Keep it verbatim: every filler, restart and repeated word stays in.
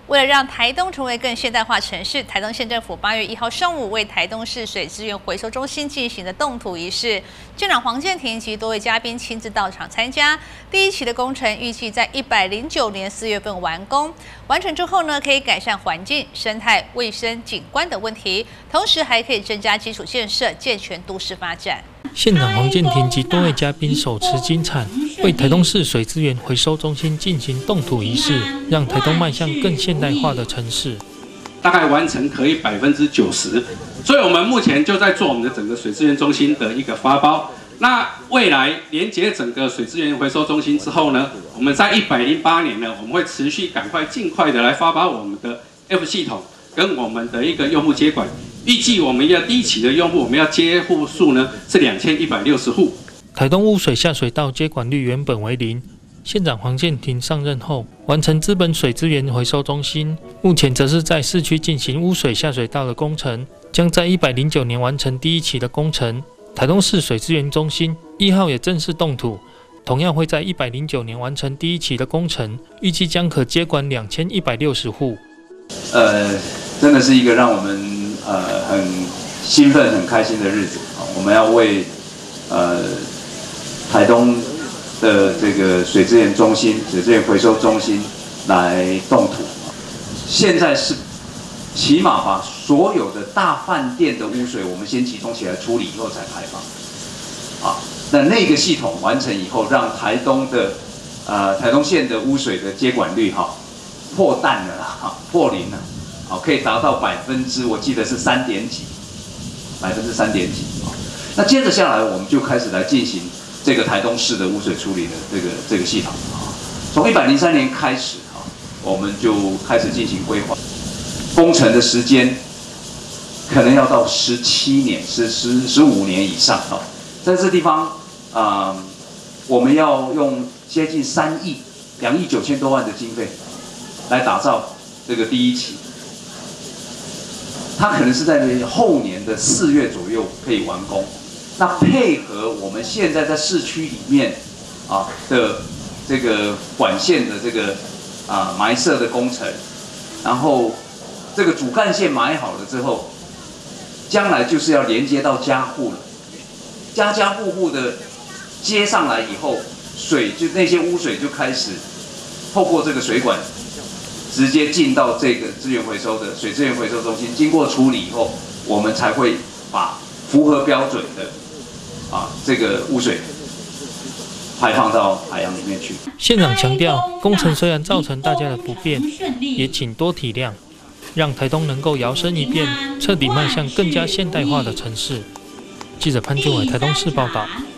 为了让台东成为更现代化城市，台东县政府八月一号上午为台东市水资源回收中心进行的动土仪式，县长黄健庭及多位嘉宾亲自到场参加。第一期的工程预计在一百零九年四月份完工，完成之后呢，可以改善环境、生态、卫生、景观等问题，同时还可以增加基础建设，健全都市发展。 县长黄健庭及多位嘉宾手持金铲，为台东市水资源回收中心进行动土仪式，让台东迈向更现代化的城市。 大概完成可以百分之九十，所以我们目前就在做我们的整个水资源中心的一个发包。那未来连接整个水资源回收中心之后呢，我们在一百零八年呢，我们会持续赶快尽快的来发包我们的 F 系统跟我们的一个用户接管。 预计我们要第一期的用户，我们要接户数呢是两千一百六十户。 台东污水下水道接管率原本为零，县长黄健庭上任后，完成资本水资源回收中心，目前则是在市区进行污水下水道的工程，将在一百零九年完成第一期的工程。台东市水资源中心一号也正式动土，同样会在一百零九年完成第一期的工程，预计将可接管两千一百六十户。 呃，真的是一个让我们。 呃，很兴奋、很开心的日子啊！我们要为呃台东的这个水资源中心、水资源回收中心来动土。现在是起码把所有的大饭店的污水，我们先集中起来处理，以后才排放。啊，那那个系统完成以后，让台东的呃台东县的污水的接管率哈、啊、破蛋了啦，哈、啊、破零了。 好，可以达到百分之，我记得是三点几，百分之三点几啊。那接着下来，我们就开始来进行这个台东市的污水处理的这个这个系统啊。从一百零三年开始啊，我们就开始进行规划，工程的时间可能要到十七年、十十十五年以上啊。在这地方啊、呃，我们要用接近三亿、两亿九千多万的经费来打造这个第一期。 它可能是在后年的四月左右可以完工。那配合我们现在在市区里面啊的这个管线的这个啊埋设的工程，然后这个主干线埋好了之后，将来就是要连接到家户了。家家户户的接上来以后，水就那些污水就开始透过这个水管。 直接进到这个资源回收的水资源回收中心，经过处理以后，我们才会把符合标准的啊这个污水排放到海洋里面去。 县长强调，工程虽然造成大家的不便，也请多体谅，让台东能够摇身一变，彻底迈向更加现代化的城市。记者潘俊伟台东市报道。